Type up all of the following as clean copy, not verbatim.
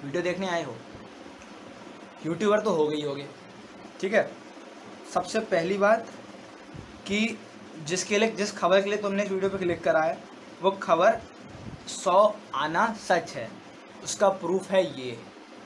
Video देखने आए हो, यूट्यूबर तो हो गई होगे, ठीक है। सबसे पहली बात कि जिस खबर के लिए तुमने इस वीडियो पे क्लिक करा है वो खबर 100 आना सच है, उसका प्रूफ है ये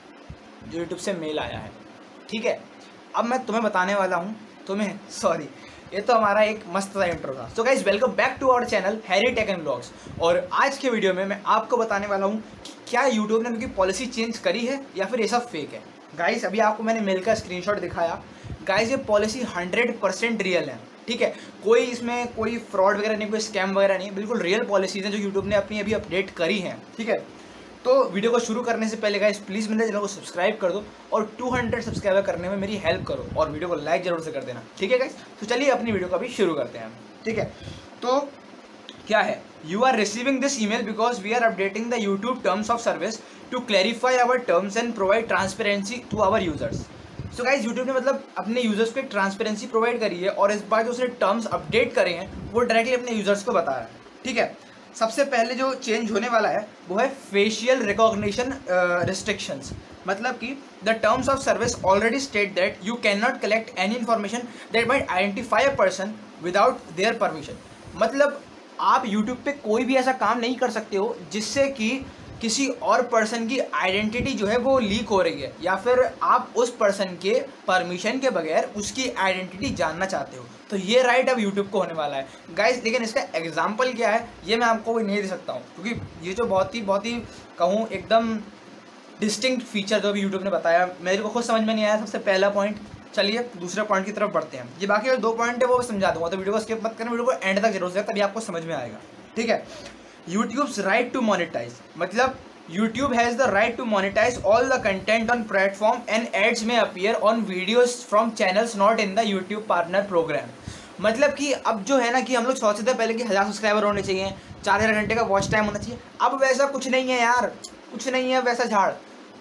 जो यूट्यूब से मेल आया है, ठीक है। अब मैं तुम्हें बताने वाला हूँ, सॉरी, ये तो हमारा एक मस्त सा इंट्रो था। So guys, welcome back to our channel Harry Tech and Blogs. और आज के वीडियो में मैं आपको बताने वाला हूँ कि क्या यूट्यूब ने उनकी पॉलिसी चेंज करी है या फिर ये सब फेक है। गाइज, अभी आपको मैंने मेल का स्क्रीनशॉट दिखाया। गाइज, ये पॉलिसी 100% रियल है, ठीक है। कोई इसमें कोई फ्रॉड वगैरह नहीं, कोई स्कैम वगैरह नहीं, बिल्कुल रियल पॉलिसीज हैं जो यूट्यूब ने अपनी अभी अपडेट करी हैं, ठीक है। तो वीडियो को शुरू करने से पहले गाइस प्लीज़ मेरे चैनल को सब्सक्राब कर दो और 200 सब्सक्राइबर करने में मेरी हेल्प करो और वीडियो को लाइक जरूर से कर देना, ठीक है गाइस। तो चलिए अपनी वीडियो को अभी शुरू करते हैं, ठीक है। तो क्या है, you are receiving this email because we are updating the YouTube terms of service to clarify our terms and provide transparency to our users. So guys, YouTube ने मतलब अपने यूजर्स को एक ट्रांसपेरेंसी प्रोवाइड करी है और इस बार जो उसने टर्म्स अपडेट करे हैं वो डायरेक्टली अपने यूजर्स को बता रहा है, ठीक है। सबसे पहले जो चेंज होने वाला है वो है फेशियल रिकॉग्निशन रिस्ट्रिक्शंस। मतलब कि the terms of service already state that you can not collect any information that might identify a person without their permission. मतलब आप यूट्यूब पे कोई भी ऐसा काम नहीं कर सकते हो जिससे कि किसी और पर्सन की आइडेंटिटी जो है वो लीक हो रही है या फिर आप उस पर्सन के परमिशन के बगैर उसकी आइडेंटिटी जानना चाहते हो। तो ये राइट अब यूट्यूब को होने वाला है गाइस। लेकिन इसका एग्जांपल क्या है ये मैं आपको नहीं दे सकता हूँ, क्योंकि ये जो बहुत ही कहूँ एकदम डिस्टिंक्ट फीचर जो अभी यूट्यूब ने बताया मेरे को खुद समझ में नहीं आया। सबसे पहला पॉइंट, चलिए दूसरे पॉइंट की तरफ बढ़ते हैं। ये बाकी जो 2 पॉइंट है वो समझा दूंगा, तो वीडियो को स्किप मत करना, वीडियो को एंड तक जरूर से, तभी आपको समझ में आएगा, ठीक है। YouTube's right to monetize, मतलब YouTube has the right to monetize all the content on platform and ads may appear on videos from channels not in the YouTube partner program। मतलब कि अब जो है ना कि हम लोग सोचते थे पहले कि 1000 सब्सक्राइबर होने चाहिए, 4000 घंटे का वॉच टाइम होना चाहिए। अब वैसा कुछ नहीं है यार, कुछ नहीं है वैसा झाड़।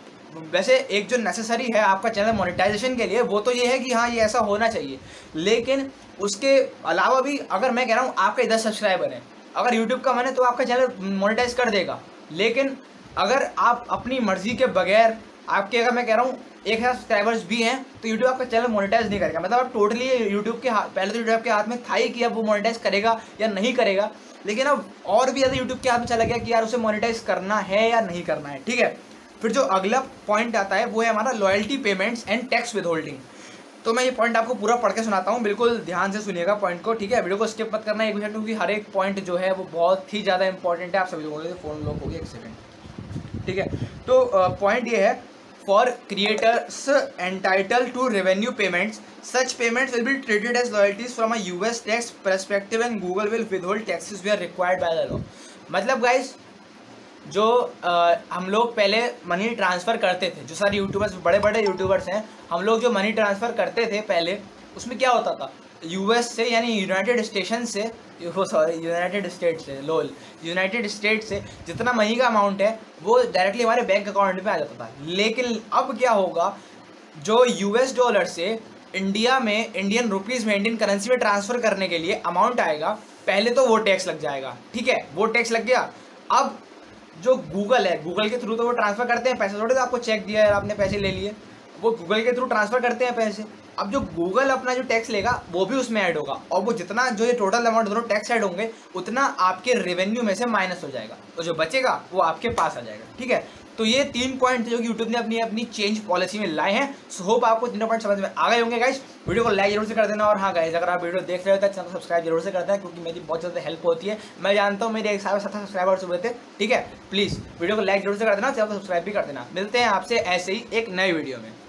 वैसे एक जो नेसेसरी है आपका चैनल मोनेटाइजेशन के लिए वो तो ये है कि हाँ ये ऐसा होना चाहिए, लेकिन उसके अलावा भी अगर मैं कह रहा हूँ आपके 10 सब्सक्राइबर हैं, अगर YouTube का मन है तो आपका चैनल मोनेटाइज कर देगा। लेकिन अगर आप अपनी मर्जी के बगैर आपके, अगर मैं कह रहा हूँ 1000 सब्सक्राइबर्स भी हैं तो YouTube आपका चैनल मोनेटाइज नहीं करेगा। मतलब अब टोटली यूट्यूब के हाथ, पहले तो यूट्यूब के हाथ में था ही कि अब वो मोनेटाइज करेगा या नहीं करेगा, लेकिन अब और भी ज़्यादा यूट्यूब के हाथ में चला गया कि यार उसे मोनेटाइज करना है या नहीं करना है, ठीक है। फिर जो अगला पॉइंट आता है वो है हमारा loyalty payments and tax withholding. तो मैं ये पॉइंट आपको पूरा पढ़ के सुनाता हूँ, बिल्कुल ध्यान से सुनिएगा पॉइंट को, ठीक है। वीडियो को स्किप मत करना एक मिनट, क्योंकि हर एक पॉइंट जो है वो बहुत ही ज़्यादा इंपॉर्टेंट है। आप सभी लोगों के फ़ोन लॉक हो गया, 1 सेकंड, ठीक है। तो पॉइंट ये है, for creators entitle to revenue payments such payments will be treated as loyalties from a US tax perspective and Google will withhold taxes we are required by the law. मतलब guys, जो हम लोग पहले money transfer करते थे, जो सारे YouTubers, बड़े बड़े यूट्यूबर्स हैं, हम लोग जो मनी ट्रांसफ़र करते थे पहले, उसमें क्या होता था, US से यानी यूनाइटेड स्टेट्स से जितना मनी का अमाउंट है वो डायरेक्टली हमारे बैंक अकाउंट में आ जाता था। लेकिन अब क्या होगा, जो US डॉलर से इंडिया में, इंडियन रुपीज़ में, इंडियन करेंसी में ट्रांसफ़र करने के लिए अमाउंट आएगा, पहले तो वो टैक्स लग जाएगा, ठीक है। वो टैक्स लग गया। अब जो गूगल है, गूगल के थ्रू तो वो ट्रांसफ़र करते हैं पैसे, थोड़े तो आपको चेक दिया है आपने पैसे ले लिए, वो गूगल के थ्रू ट्रांसफ़र करते हैं पैसे। अब जो गूगल अपना जो टैक्स लेगा वो भी उसमें ऐड होगा, और वो जितना जो ये टोटल अमाउंट दोनों टैक्स ऐड होंगे उतना आपके रेवेन्यू में से माइनस हो जाएगा, तो जो बचेगा वो आपके पास आ जाएगा, ठीक है। तो ये 3 पॉइंट थे जो कि यूट्यूब ने अपनी चेंज पॉलिसी में लाए हैं। सो होप आपको 3 पॉइंट समझ में आ गए होंगे गाइस। वीडियो को लाइक जरूर से कर देना, और हाँ गाइस, अगर आप वीडियो देख रहे हो तो चैनल को सब्सक्राइब जरूर से कर देना, क्योंकि मेरी बहुत ज़्यादा हेल्प होती है। मैं जानता हूँ मेरे 170 सब्सक्राइबर्स हुए थे, ठीक है। प्लीज़ वीडियो को लाइक जरूर से कर देना, चैनल को सब्सक्राइब भी कर देना। मिलते हैं आपसे ऐसे ही एक नई वीडियो में।